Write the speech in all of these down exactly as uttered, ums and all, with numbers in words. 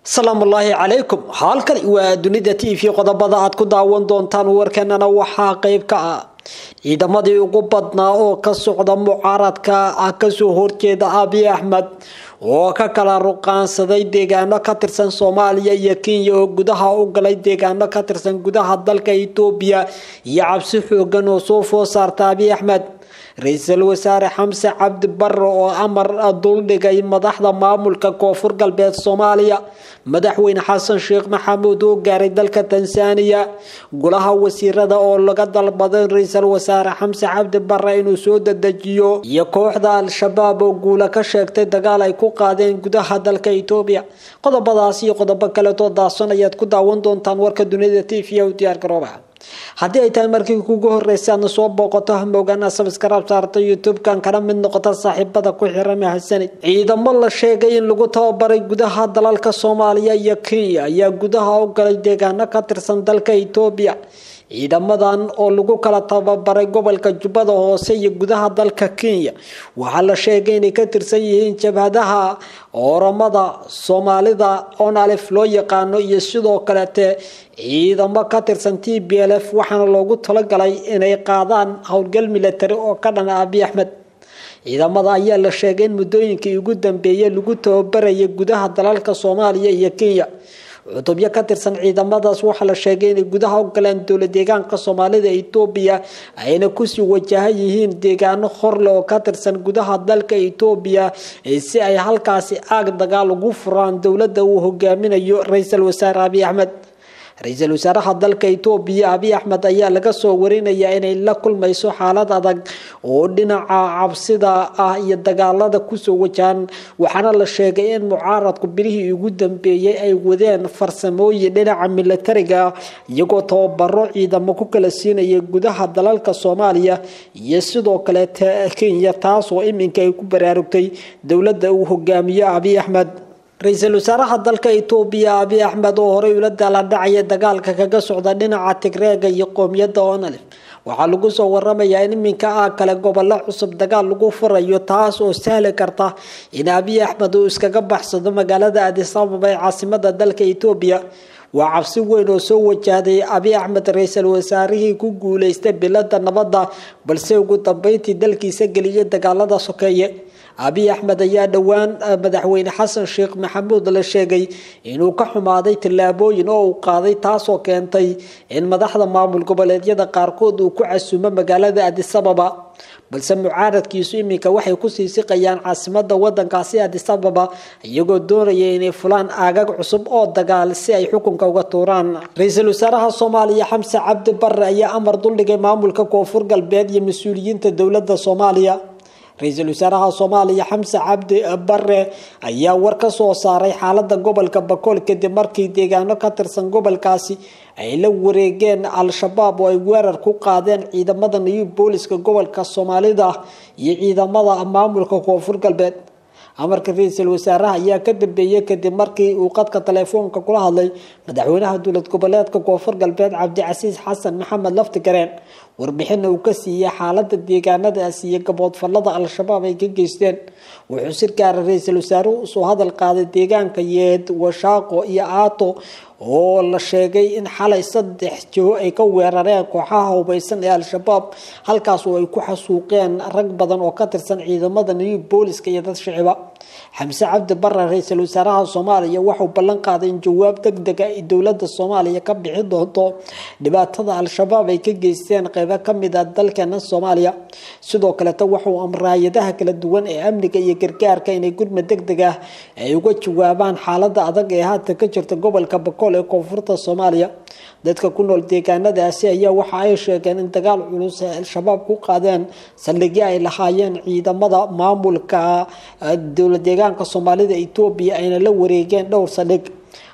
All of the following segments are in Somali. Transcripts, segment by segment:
السلام الله عليكم halkan waa dunida T V qodobada aad ku daawan doontaan warkanana waxa qayb ka ah ciidamadii ugu badnaa oo ka socda mucaaradka ah ka soo horjeeda Abiy Ahmed oo ka kala ruqaansaday deegaano ka tirsan Soomaaliya iyo Kenya oo gudaha u galay deegaano ka tirsan gudaha dalka Itoobiya iyo cabsi xoogan oo soo food saartay Abiy Ahmed رئيسل وزراء حمزة عبد البر وأمر الدول دقي مدحضة مامولك كوفر قلبية الصومالية مدحوين حسن شيخ محمود وقاري دلك تنسانية قولها وسيرة أول لقد البضين رئيسل وزراء حمزة عبد البر إنو سود الدجيو يكوح ذا الشباب وقولك شاكت دقال يكو قادين قدها دلك إيتوبيا قد بضاسي قد بكالتو داسونا يدكو داون دون تنورك دونيدة تيفيا وديار كروبها haddii ay tahay markii kugu horeysay soo booqato hamogana subscribe saarto YouTube kan kana mid noqota saaxiibada ku xiran mahadsan ciidamo la sheegay in lagu tababaray gudaha dalalka Soomaaliya iyo Kenya ayaa gudaha u galay deegaano ka tirsan dalka Itoobiya ciidamadan oo lagu kala tababaray gobolka Jubbada Hoose iyo gudaha dalka Kenya waxa la sheegay inay ka tirsan yihiin jabhadaha Oromada Soomaalida oo alif loo yaqaano iyo sidoo kale ciidamo ka tirsan T B L F waxaana loogu talagalay inay qaadaan howlgal military oo ka dhan ah Abiy Ahmed ciidamada ayaa la sheegay in muddooyinkii ugu dambeeyay lagu tababarayay gudaha dalalka Soomaaliya iyo Kenya cutubyo ka tirsan ciidamadaas waxa la sheegay in gudaha u galeen dowlad deegaanka Soomaalida Itoobiya ayna ku sii wajahan yihiin deegaano xorle oo ka tirsan gudaha dalka Itoobiya si ay halkaasi aag dagaal ugu furaan dowladda uu hogaaminayo Ra'iisul Wasaare Abiy Ahmed رئيسل وزراء dalka Itoobiya Abiy Ahmed ayaa laga soo warinaya inay la kulmayso xaalad adag oo dhinaca cabsida ah iyo dagaalada ku soo wajahan waxaana la sheegay in mucaaradku bilihii ugu dambeeyay ay wadeen farsamooyin dhinaca militariga iyagoo tababaro ciidamo ku kala siinaya gudaha dalalka Soomaaliya iyo sidoo kale Kenya taas oo iminka ay ku baraarugtay dowladda uu hogaamiyo Abiy Ahmed رئيسل وزراء dalka Itoobiya Abiy Ahmed oo hore ula daaladacay dagaalka kaga socda dhinaca Tigreega iyo qoomiyadda Onalif waxa lagu soo waramayaa in iminka ah kala gobol cusub dagaal lagu furayo taas oo sahli karta in Abiy Ahmed uu iskaga baxsado magaalada Addis Ababa ee caasimadda dalka Itoobiya waa cabsi weyn oo soo wajahday Abiy Ahmed ra'iisul wasaarihii ku guuleystay bilada nabadda balse ugu dambeyntii dalkiisa galiyay dagaalada sokeeye Abiy Ahmed ayaa dhawaan madaxweyne Xasan Sheekh Maxamuud la sheegay inuu ka xumaaday tilaabooyin oo uu qaaday taas oo keentay in madaxda maamul goboleedyada qaarkood uu ku casuumo magaalada Addis Ababa balse mucaaradkiisu iminka waxay ku sii siqayaan caasimadda wadankaasi Addis Ababa iyagoo doonaya inay fulaan aagag cusub oo dagaal si ay xukunka uga tuuraan Ra'iisul Wasaaraha Soomaaliya Xamse Cabdi Barre ayaa amar duldhigay maamulka Koonfur Galbeed iyo mas'uuliyiinta dowladda Soomaaliya رئيسل وزراء Soomaaliya Xamse Cabdi Barre ayaa war ka soo saaray xaaladda gobolka Bakool kadib markii deegaano ka tirsan gobolkaasi ay la wareegeen al-shabaab oo ay weerar ku qaadeen ciidamada new booliska gobolka Soomaalida iyo ciidamada maamulka Koonfur Galbeed amarka ra'iisul wasaaraha ayaa ka dambeeyay kadib markii uu qadka telefoonka kula hadlay madaxweynaha dowlad goboleedka Koonfur Galbeed Cabdicasiis Xasan Maxamed Laftigareen warbixin uu ka siiyay xaaladda deegaanadaas iyo gaboodfalada al-shabaab ay ka geysteen wuxuu si gaar ah ra'iisul wasaaruhu soo hadal qaaday deegaanka Yeed Washaaqo iyo Aato oo la sheegay in xalay saddex joo ay ka weerareen kooxaha hubeysan ee al-shabaab halkaas oo ay ku xasuuqeen rag badan oo ka tirsan ciidamada new booliska iyo dad shacab Xamse Cabdi Barre ra'iisul wasaaraha Soomaaliya wuxuu ballan qaaday in jawaab degdeg ah ee dowladda Soomaaliya ka bixi doonto dhibaatada al-shabaab ay ka geysteen qaybo ka mid ah dalkeena Soomaaliya sidoo kale wuxuu amraayadaha kala duwan ee amniga iyo gargaarka inay gurmad degdeg ah ay uga jawaabaan xaaladda adag ee hadda ka jirta gobolka Bakool ee koonfurta Soomaaliya dadka ku nool deegaanadaasi ayaa waxa ay sheegeen in dagaal culus ay al-shabaab ku qaadeen saldhigyo ay lahaayeen ciidamada maamulka dowlad deegaanka Soomaalida Itoobiya ayna la wareegeen dhowr saldhig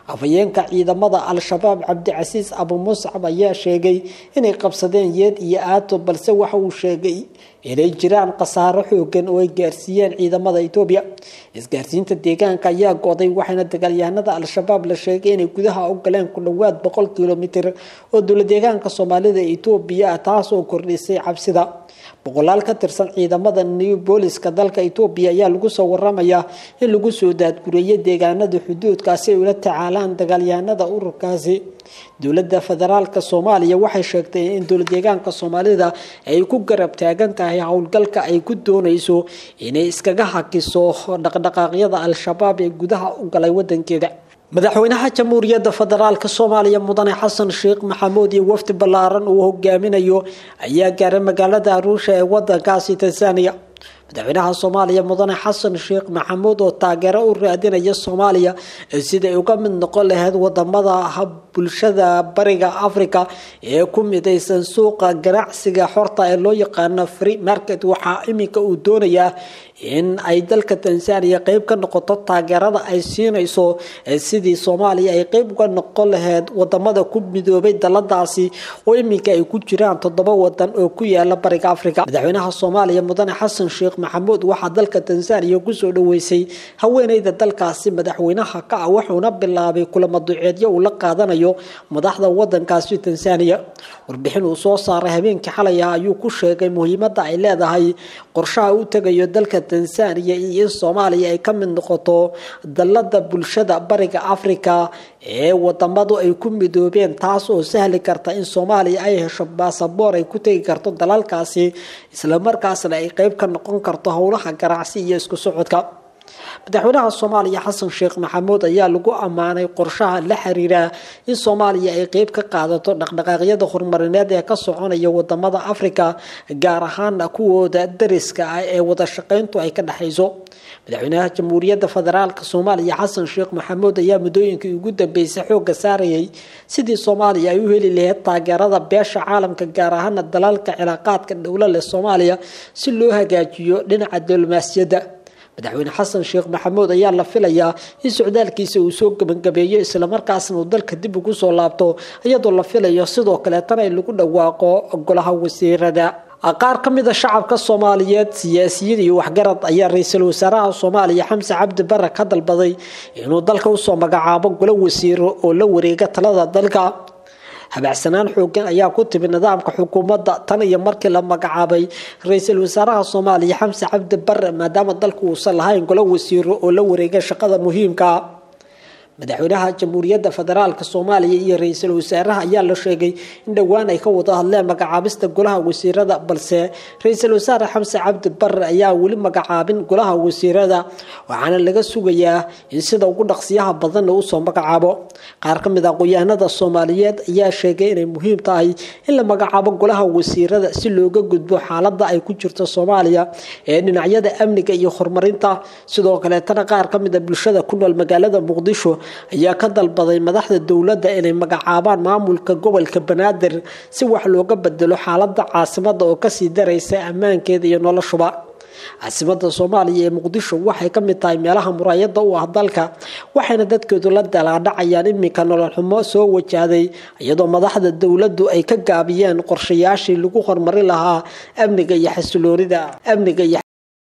afayeenka ciidamada al-shabaab Cabdicasiis Abu Muscab ayaa sheegay inay qabsadeen yeed iyo aato balse waxa uu sheegay inay jiraan qasaaro xoogan oo ay gaarsiiyeen ciidamada Itoobiya isgaarsiinta deegaanka ayaa go'day waxaana dagaalyahanada al-shabaab la sheegay inay gudaha u galeen ku dhawaad boqol kiiloomitir oo dowlad deegaanka Soomaalida ee Itoobiya taas oo kordhisay cabsida boqolaal ka tirsan ciidamada New Booliska dalka Itoobiya ayaa lagu soo waramayaa in lagu soo daadgureeyay deegaanada xuduudkaasi ay ula tacaalaan dagaalyahanada ururkaasi dowladda federaalka Soomaaliya waxay sheegtay in dowlad deegaanka Soomaalida ay ku garab taagan tahay howlgalka ay ku doonayso inay iskaga hakiso dhaqdhaqaaqyada al-shabaab ee gudaha u galay wadankeeda madaxweynaha jamhuuriyadda federaalka Soomaaliya mudane Xasan Sheekh Maxamuud iyo wafdi ballaaran uu hogaaminayo ayaa gaaray magaalada Arusha ee wadankaasi Tansaaniya madaxweynaha Soomaaliya mudane Xasan Sheekh Maxamuud oo taageero u raadinaya Soomaaliya sida ay uga mid noqon lahayd wadamada bulshada bariga Afrika ee ku midaysan suuqa ganacsiga xorta ee loo yaqaan free market waxa iminka uu doonayaa in ay dalka Tansaaniya qayb ka noqoto taageerada ay siinayso sidii Soomaaliya ay qayb uga noqon lahayd wadamada ku midoobay daladaasi oo iminka ay ku jiraan toddoba wadan oo ku yaala bariga Afrika madaxweynaha Soomaaliya mudane Xasan Sheekh Maxamuud waxa dalka Tansaaniya ku soo dhaweysay haweeneyda dalkaasi madaxweynaha ka ah wuxuuna bilaabay kulamo duceedyo uu la qaadanayo madaxda wadankaasi Tansaaniya warbixin uu soo saaray habeenkii xalay ayuu ku sheegay muhiimadda ay leedahay qorshaha uu tagayo dalka Tansaaniya iyo in Soomaaliya ay ka mid noqoto dalada bulshada bariga Afrika ee wadamadu ay ku midoobeen taas oo sahli karta in Soomaaliya ay hesho baasaboor ay ku tagi karto dalalkaasi isla markaasna ay qayb ka noqon karto howlaha ganacsi iyo isku socodka madaxweynaha Soomaaliya Xasan Sheekh Maxamuud ayaa lagu amaanay qorshaha la xiriira in Soomaaliya ay qayb ka qaadato dhaqdhaqaaqyada horumarineed ee ka soconaya wadamada Afrika gaar ahaan kuwooda dariska ah ee wada shaqeyntu ay ka dhaxayso madaxweynaha jamhuuriyadda federaalka Soomaaliya Xasan Sheekh Maxamuud ayaa mudooyinkii ugu dambeysay xoogga saarayay sidii Soomaaliya ay u heli lahayd taageerada beesha caalamka gaar ahaan dalalka cilaaqaadka dawladda leh Soomaaliya si loo hagaajiyo dhinaca diblomaasiyadda madaxweyne Xasan Sheekh Maxamuud ayaa la filayaa in socdaalkiisa uu soo gabagabeeyo isla markaasna uu dalka dib ugu soo laabto iyadoo la filayo sidoo kale tan ay lagu dhawaaqo golaha wasiirada qaar ka mid ah shacabka Soomaaliyeed siyaasiyiin iyo waxgarad ayaa ra'iisul wasaaraha Soomaaliya Xamse Cabdi Barre ka dalbaday inuu dalka u soo magacaabo golo wasiiro oo la wareega talada dalka habacsanaan xoogan ayaa ku timid nidaamka xukuumadda tan iyo markii la magacaabay ra'iisul wasaaraha Soomaaliya Xamse Cabdi Barre maadaama dalku uusan lahayn golo wasiiro oo la wareega shaqada muhiimka madaxweynaha jamhuuriyadda federaalka Soomaaliya iyo ra'iisul wasaaraha ayaa la sheegay in dhawaan ay ka wada hadleen magacaabista golaha wasiirada balse ra'iisul wasaare Xamse Cabdi Barre ayaa wali magacaabin golaha wasiirada waxaana laga sugayaa in sida ugu dhaqsiyaha badan uu soo magacaabo qaar ka mid ah qoyaanada Soomaaliyeed ayaa sheegay inay muhiim tahay in la magacaabo golaha wasiirada si looga gudbo xaaladda ay ku jirto Soomaaliya ee dhinacyada amniga iyo horumarinta sidoo kale tan qaar ka mid ah bulshada ku nool magaalada Muqdisho ayaa ka dalbaday madaxda dawladda inay magacaabaan maamulka gobolka Banaadir si wax looga bedelo xaaladda caasimadda oo ka sii daraysa ammaankeeda iyo noloshuba caasimadda Soomaaliya ee Muqdisho waxay ka mid tahay meelaha muraayada u ah dalka waxayna dadkeedu la dalaadhacayaan iminka nolol xumo soo wajahday iyadoo madaxda dawladdu ay ka gaabiyeen qorshayaashii lagu horumarin lahaa amniga iyo xasiloonida amniga